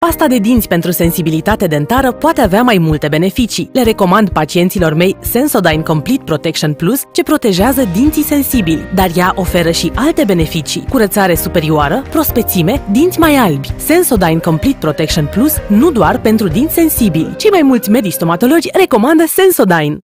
Pasta de dinți pentru sensibilitate dentară poate avea mai multe beneficii. Le recomand pacienților mei Sensodyne Complete Protection Plus, ce protejează dinții sensibili, dar ea oferă și alte beneficii: curățare superioară, prospețime, dinți mai albi. Sensodyne Complete Protection Plus nu doar pentru dinți sensibili. Cei mai mulți medici stomatologi recomandă Sensodyne.